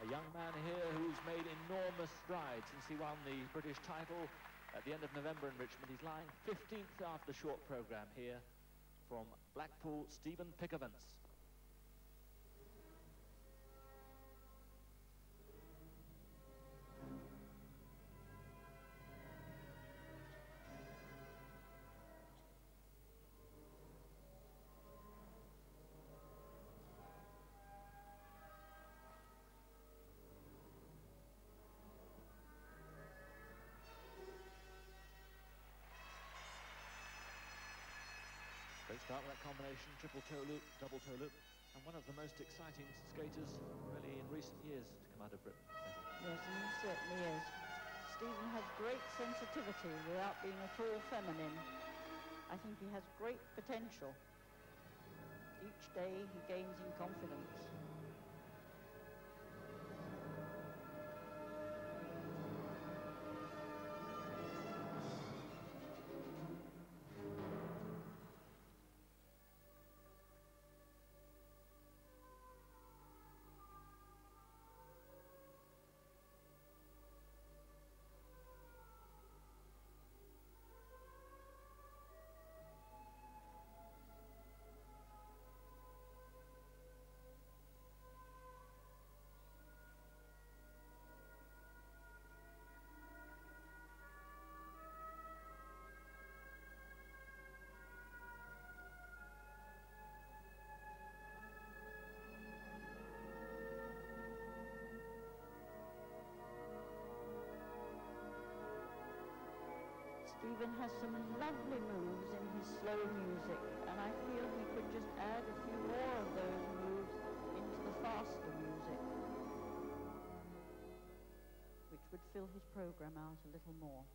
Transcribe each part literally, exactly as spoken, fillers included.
A young man here who's made enormous strides since he won the British title at the end of November in Richmond. He's lying fifteenth after the short programme here from Blackpool, Stephen Pickavance. Great start with that combination, triple toe loop, double toe loop, and one of the most exciting skaters really in recent years to come out of Britain. Yes, and he certainly is. Stephen has great sensitivity without being at all feminine. I think he has great potential. Each day he gains in confidence. Stephen has some lovely moves in his slow music, and I feel he could just add a few more of those moves into the faster music, which would fill his program out a little more.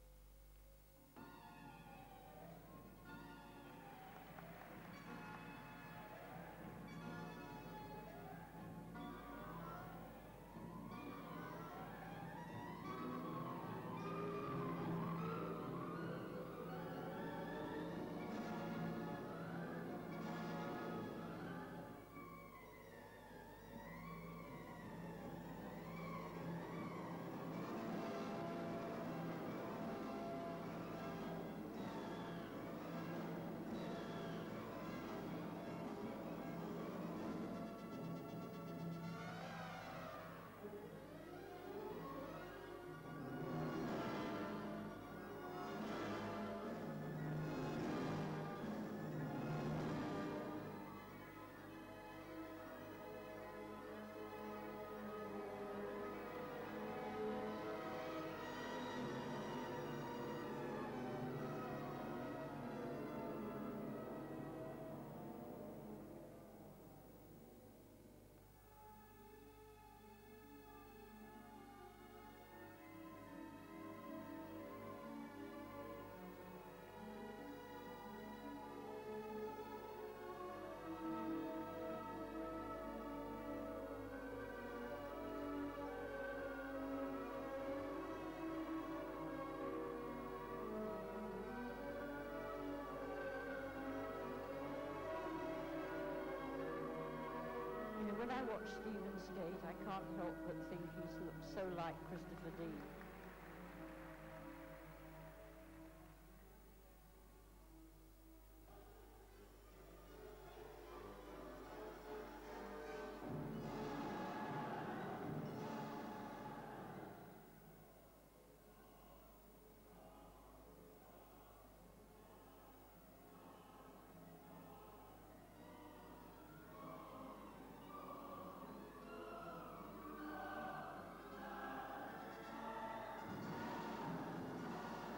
When I watch Stephen skate, I can't help but think he looks so like Christopher Dean.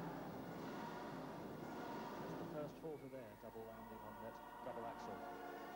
First falter there, double landing on that double axel.